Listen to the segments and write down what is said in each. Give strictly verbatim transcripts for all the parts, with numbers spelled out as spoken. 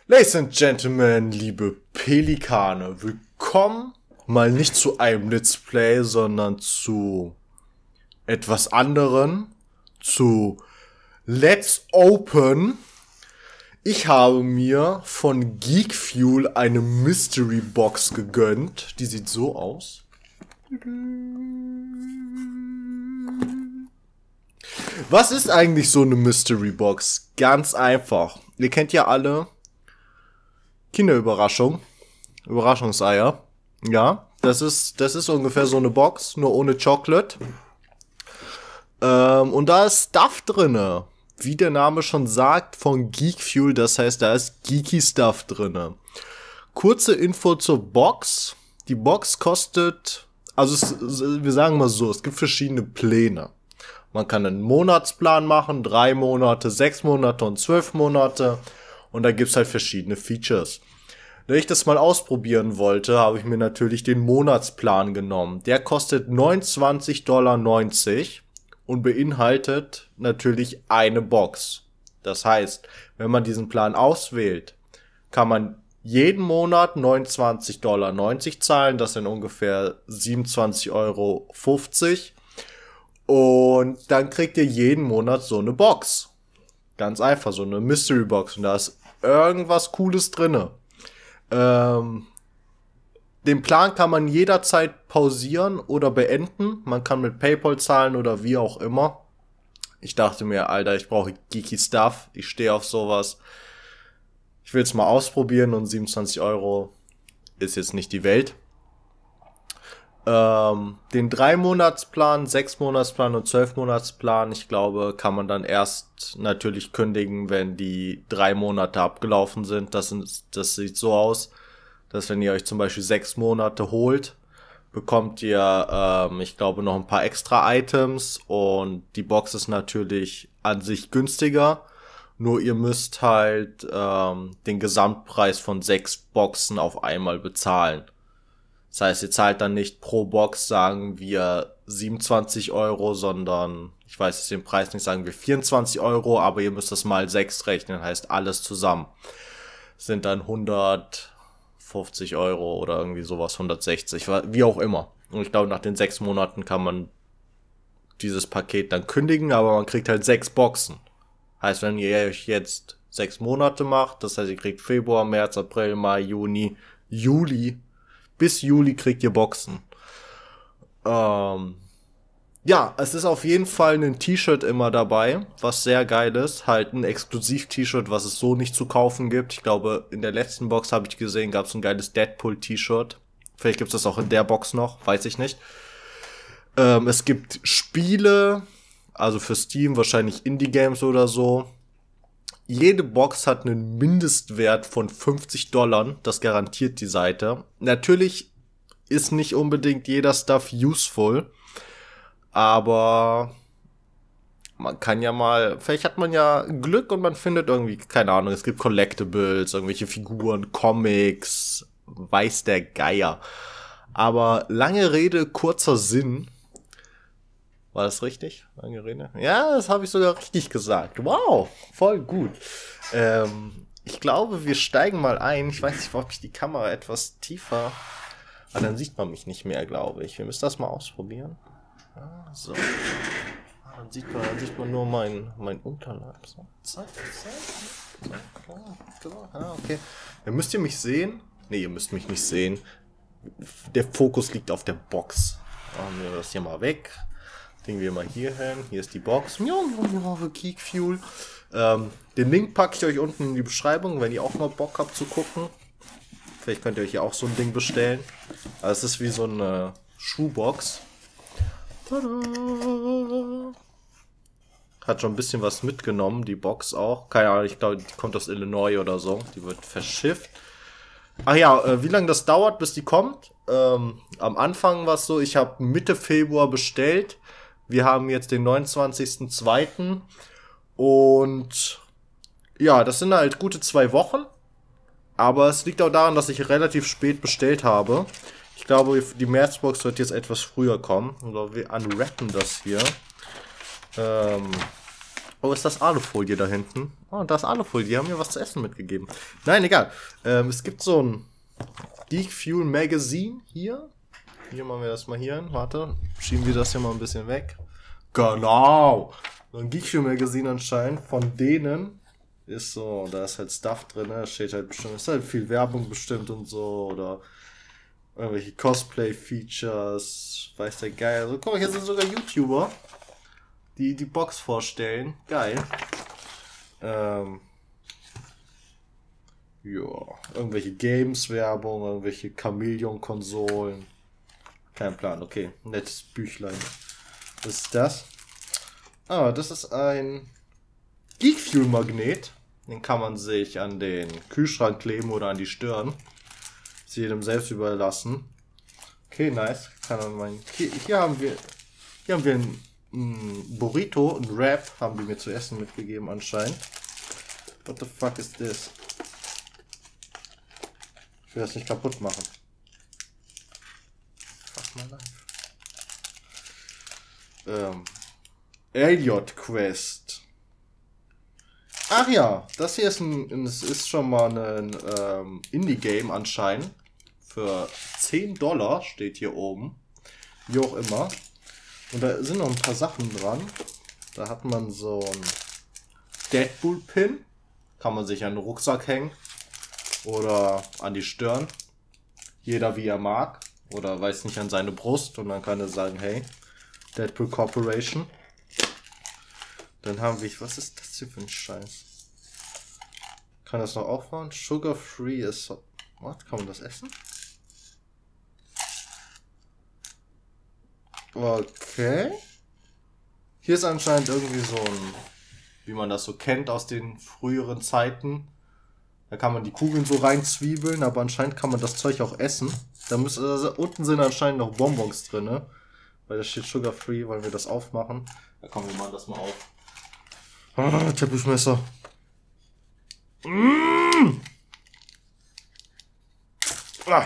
Ladies and Gentlemen, liebe Pelikane, willkommen mal nicht zu einem Let's Play, sondern zu etwas anderem, zu Let's Open. Ich habe mir von Geek Fuel eine Mystery Box gegönnt. Die sieht so aus. Was ist eigentlich so eine Mystery Box? Ganz einfach. Ihr kennt ja alle Kinderüberraschung. Überraschungseier. Ja, das ist, das ist ungefähr so eine Box, nur ohne Chocolate. Ähm, und da ist Stuff drinne. Wie der Name schon sagt, von Geek Fuel. Das heißt, da ist Geeky Stuff drinne. Kurze Info zur Box. Die Box kostet, also es, wir sagen mal so, es gibt verschiedene Pläne. Man kann einen Monatsplan machen, drei Monate, sechs Monate und zwölf Monate. Und da gibt's halt verschiedene Features. Da ich das mal ausprobieren wollte, habe ich mir natürlich den Monatsplan genommen. Der kostet neunundzwanzig Dollar neunzig und beinhaltet natürlich eine Box. Das heißt, wenn man diesen Plan auswählt, kann man jeden Monat neunundzwanzig Dollar neunzig zahlen. Das sind ungefähr siebenundzwanzig Euro fünfzig. Und dann kriegt ihr jeden Monat so eine Box. Ganz einfach, so eine Mystery Box. Und da ist irgendwas Cooles drinne. Ähm, den Plan kann man jederzeit pausieren oder beenden. Man kann mit PayPal zahlen oder wie auch immer. Ich dachte mir, Alter, ich brauche Geeky Stuff. Ich stehe auf sowas. Ich will es mal ausprobieren und siebenundzwanzig Euro ist jetzt nicht die Welt. Ähm, den drei Monatsplan, sechs Monatsplan und zwölf Monatsplan, ich glaube, kann man dann erst natürlich kündigen, wenn die drei Monate abgelaufen sind. Das, sind, das sieht so aus, dass wenn ihr euch zum Beispiel sechs Monate holt, bekommt ihr, ähm, ich glaube, noch ein paar extra Items und die Box ist natürlich an sich günstiger. Nur ihr müsst halt ähm, den Gesamtpreis von sechs Boxen auf einmal bezahlen. Das heißt, ihr zahlt dann nicht pro Box, sagen wir siebenundzwanzig Euro, sondern, ich weiß jetzt den Preis nicht, sagen wir vierundzwanzig Euro, aber ihr müsst das mal sechs rechnen, heißt alles zusammen. Sind dann hundertfünfzig Euro oder irgendwie sowas, hundertsechzig, wie auch immer. Und ich glaube, nach den sechs Monaten kann man dieses Paket dann kündigen, aber man kriegt halt sechs Boxen. Heißt, wenn ihr euch jetzt sechs Monate macht, das heißt, ihr kriegt Februar, März, April, Mai, Juni, Juli, bis Juli kriegt ihr Boxen. Ähm, ja, es ist auf jeden Fall ein T-Shirt immer dabei, was sehr geil ist. Halt ein Exklusiv-T-Shirt, was es so nicht zu kaufen gibt. Ich glaube, in der letzten Box habe ich gesehen, gab es ein geiles Deadpool-T-Shirt. Vielleicht gibt es das auch in der Box noch, weiß ich nicht. Ähm, es gibt Spiele, also für Steam, wahrscheinlich Indie-Games oder so. Jede Box hat einen Mindestwert von fünfzig Dollar, das garantiert die Seite. Natürlich ist nicht unbedingt jeder Stuff useful, aber man kann ja mal, vielleicht hat man ja Glück und man findet irgendwie, keine Ahnung, es gibt Collectibles, irgendwelche Figuren, Comics, weiß der Geier. Aber lange Rede, kurzer Sinn. War das richtig? Lange Rede? Ja, das habe ich sogar richtig gesagt. Wow, voll gut. Ähm, ich glaube, wir steigen mal ein. Ich weiß nicht, ob ich die Kamera etwas tiefer... Ah, dann sieht man mich nicht mehr, glaube ich. Wir müssen das mal ausprobieren. Ah, so. Ah, dann sieht man, dann sieht man nur mein, mein Unterleib. So, zack, zack. zack klar, klar. Ah, okay. Dann müsst ihr mich sehen. Nee, ihr müsst mich nicht sehen. Der Fokus liegt auf der Box. Machen wir das hier mal weg. Legen wir mal hier hin. Hier ist die Box. Ja, ja, ja, Geek Fuel. Ähm, den Link packe ich euch unten in die Beschreibung, wenn ihr auch mal Bock habt zu gucken. Vielleicht könnt ihr euch hier auch so ein Ding bestellen. Also es ist wie so eine Schuhbox. Tada! Hat schon ein bisschen was mitgenommen, die Box auch. Keine Ahnung, ich glaube, die kommt aus Illinois oder so. Die wird verschifft. Ach ja, äh, wie lange das dauert, bis die kommt? Ähm, am Anfang war es so, ich habe Mitte Februar bestellt. Wir haben jetzt den neunundzwanzigsten zweiten und ja, das sind halt gute zwei Wochen. Aber es liegt auch daran, dass ich relativ spät bestellt habe. Ich glaube, die Märzbox wird jetzt etwas früher kommen. Also wir unwrappen das hier. Ähm, Oh, ist das Alufolie da hinten? Oh, da ist Alufolie. Die haben mir was zu essen mitgegeben. Nein, egal. Ähm, es gibt so ein Geek Fuel Magazine hier. Hier machen wir das mal hier hin. Warte. Schieben wir das hier mal ein bisschen weg. Genau. So ein Geek Fuel Magazine anscheinend. Von denen ist so, da ist halt Stuff drin. Da steht halt bestimmt, ist halt viel Werbung bestimmt und so. Oder irgendwelche Cosplay-Features. Weiß der Geil. Also guck mal, hier sind sogar YouTuber, die die Box vorstellen. Geil. Ähm. Ja. Irgendwelche Games-Werbung, irgendwelche Chameleon-Konsolen. Kein Plan, okay. Nettes Büchlein. Was ist das? Ah, das ist ein Geek Fuel Magnet. Den kann man sich an den Kühlschrank kleben oder an die Stirn. Ist jedem selbst überlassen. Okay, nice. Kann man meinen. Hier, hier haben wir. Hier haben wir ein, ein Burrito, ein Wrap, haben die mir zu essen mitgegeben anscheinend. What the fuck is this? Ich will das nicht kaputt machen. Fuck my life. Ähm. Elliot Quest. Ach ja, das hier ist ein, es ist schon mal ein ähm, Indie-Game anscheinend. Für zehn Dollar steht hier oben. Wie auch immer. Und da sind noch ein paar Sachen dran. Da hat man so ein Deadpool-Pin. Kann man sich an den Rucksack hängen. Oder an die Stirn. Jeder wie er mag. Oder weiß nicht, an seine Brust. Und dann kann er sagen, hey, Deadpool Corporation. Dann haben wir, was ist das hier für ein Scheiß? Kann das noch aufbauen? Sugar Free ist, what? Kann man das essen? Okay. Hier ist anscheinend irgendwie so ein, wie man das so kennt aus den früheren Zeiten. Da kann man die Kugeln so reinzwiebeln, aber anscheinend kann man das Zeug auch essen. Da müssen, also unten sind anscheinend noch Bonbons drin, ne? Weil da steht Sugar Free, weil wir das aufmachen. Da kommen wir mal das mal auf. Ah, Teppichmesser. Mmh. Ah.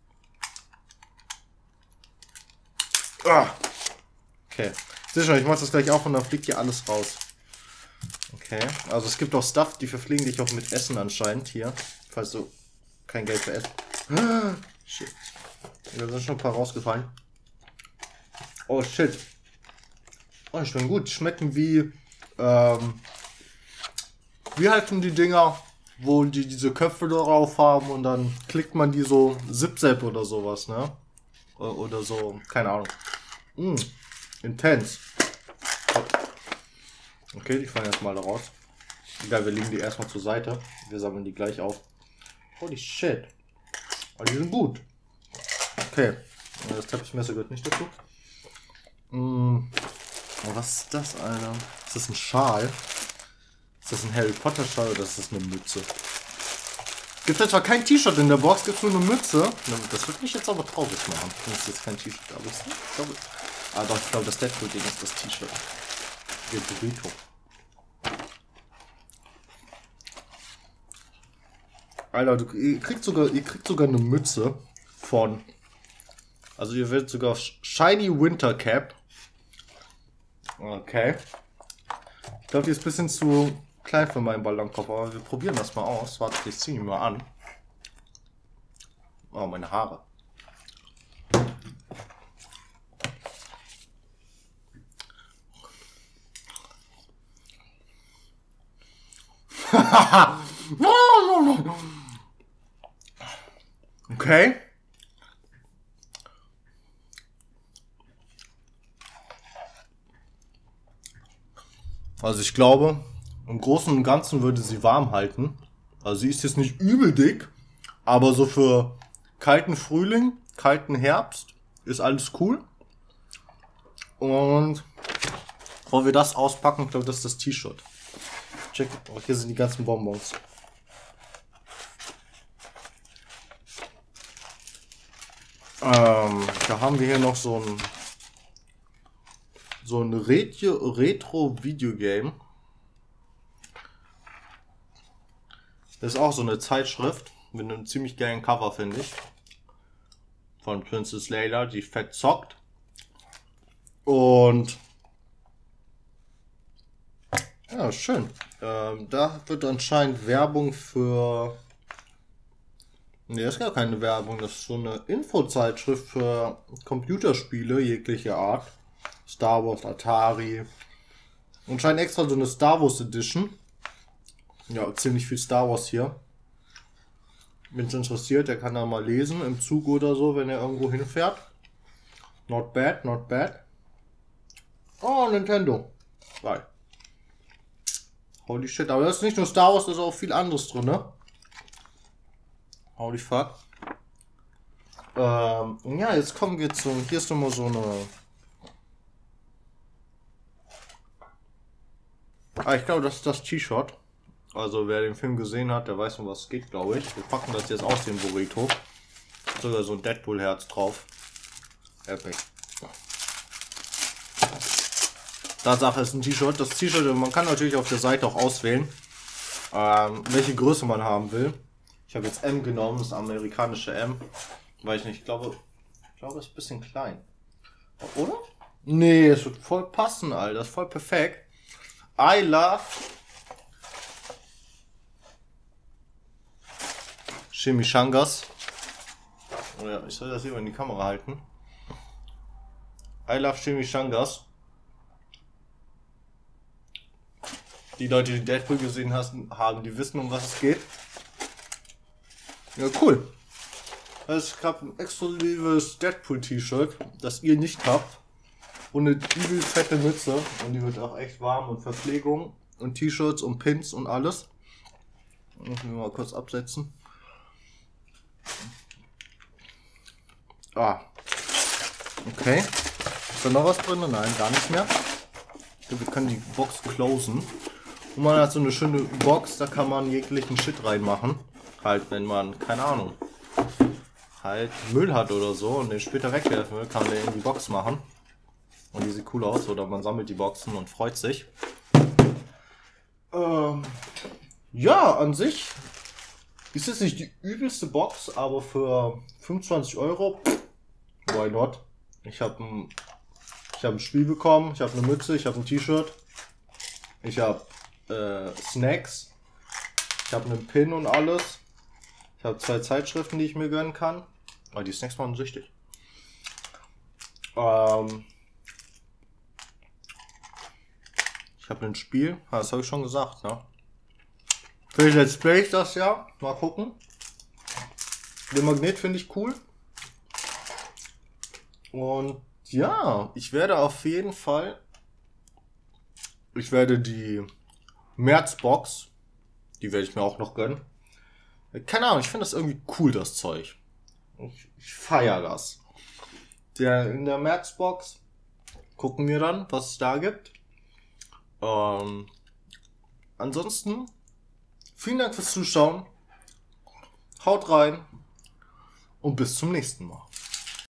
Ah. Okay. Seht schon, ich mach das gleich auf und dann fliegt hier alles raus. Okay. Also es gibt auch Stuff, die verfliegen dich auch mit Essen anscheinend hier. Falls du kein Geld für Essen. Ah. Shit. Da sind schon ein paar rausgefallen. Oh shit. Oh, die schmecken gut. Die schmecken wie. Ähm, wie heißen die Dinger, wo die diese Köpfe drauf haben und dann klickt man die so Zip-Zap oder sowas, ne? Oder so, keine Ahnung. Mm, intens. Okay, die fallen jetzt mal da raus. Egal, wir legen die erstmal zur Seite. Wir sammeln die gleich auf. Holy shit. Aber die sind gut. Okay. Das Teppichmesser gehört nicht dazu. Mm. Oh, was ist das, Alter? Ist das ein Schal? Ist das ein Harry Potter Schal oder ist das eine Mütze? Gibt etwa kein T-Shirt in der Box, gibt nur eine Mütze. Das wird mich jetzt aber traurig machen. Das ist jetzt kein T-Shirt, aber ist nicht. Ich glaube, ah doch, ich glaube, das Deadpool-Ding ist das T-Shirt. Der Burrito. Alter, du, ihr kriegt sogar, ihr kriegt sogar eine Mütze von. Also ihr werdet sogar Shiny Winter Cap. Okay. Ich glaube, die ist ein bisschen zu klein für meinen Ballonkopf, aber wir probieren das mal aus. Warte, ich ziehe ihn mal an. Oh, meine Haare. Okay. Also ich glaube, im Großen und Ganzen würde sie warm halten. Also sie ist jetzt nicht übel dick, aber so für kalten Frühling, kalten Herbst ist alles cool. Und bevor wir das auspacken, ich glaube, das ist das T-Shirt. Check, oh, hier sind die ganzen Bonbons. Ähm, da haben wir hier noch so ein so ein Retro-Video-Game. Das ist auch so eine Zeitschrift mit einem ziemlich geilen Cover, finde ich. Von Princess Leia, die fett zockt. Und Ja, schön. Ähm, da wird anscheinend Werbung für... Ne, das ist gar keine Werbung. Das ist so eine Infozeitschrift für Computerspiele jeglicher Art. Star Wars, Atari. Und scheint extra so eine Star Wars Edition. Ja, ziemlich viel Star Wars hier. Wenn es interessiert, der kann da mal lesen im Zug oder so, wenn er irgendwo hinfährt. Not bad, not bad. Oh, Nintendo. Geil. Holy shit, aber das ist nicht nur Star Wars, da ist auch viel anderes drin, ne? Holy fuck. Ähm, ja, jetzt kommen wir zu... Hier ist nochmal so eine... Ah, ich glaube, das ist das T-Shirt. Also, wer den Film gesehen hat, der weiß, um was es geht, glaube ich. Wir packen das jetzt aus dem Burrito. Sogar so ein Deadpool-Herz drauf. Epic. Tatsache ist ein T-Shirt. Das T-Shirt, man kann natürlich auf der Seite auch auswählen, ähm, welche Größe man haben will. Ich habe jetzt M genommen, das amerikanische M. Weiß ich nicht, ich glaube, ich glaube, es ist ein bisschen klein. Oder? Nee, es wird voll passen, Alter. Das ist voll perfekt. I love Chimichangas. Oh ja, ich soll das hier in die Kamera halten. I love Chimichangas. Die Leute, die Deadpool gesehen haben, die wissen, um was es geht. Ja, cool. Also ich habe ein exklusives Deadpool-T-Shirt, das ihr nicht habt. Und eine übel fette Mütze. Und die wird auch echt warm und Verpflegung. Und T-Shirts und Pins und alles. Muss ich mal kurz absetzen. Ah. Okay. Ist da noch was drin? Nein, gar nichts mehr. Wir können die Box closen. Und man hat so eine schöne Box, da kann man jeglichen Shit reinmachen. Halt, wenn man, keine Ahnung, halt Müll hat oder so und den später wegwerfen will, kann man den in die Box machen. Und die sieht cool aus, oder man sammelt die Boxen und freut sich. Ähm, ja, an sich ist es nicht die übelste Box, aber für fünfundzwanzig Euro, why not? Ich habe ein, ich hab ein Spiel bekommen, ich habe eine Mütze, ich habe ein T-Shirt, ich habe äh, Snacks, ich habe einen Pin und alles. Ich habe zwei Zeitschriften, die ich mir gönnen kann. Aber die Snacks waren süchtig. Ähm, ich habe ein Spiel, das habe ich schon gesagt, ne? Vielleicht Let's Play ich das ja. Mal gucken. Den Magnet finde ich cool. Und ja, ich werde auf jeden Fall. Ich werde die Märzbox, die werde ich mir auch noch gönnen. Keine Ahnung, ich finde das irgendwie cool, das Zeug. Ich, ich feiere das. Der, in der Märzbox gucken wir dann, was es da gibt. Ähm, ansonsten, vielen Dank fürs Zuschauen. Haut rein und bis zum nächsten Mal.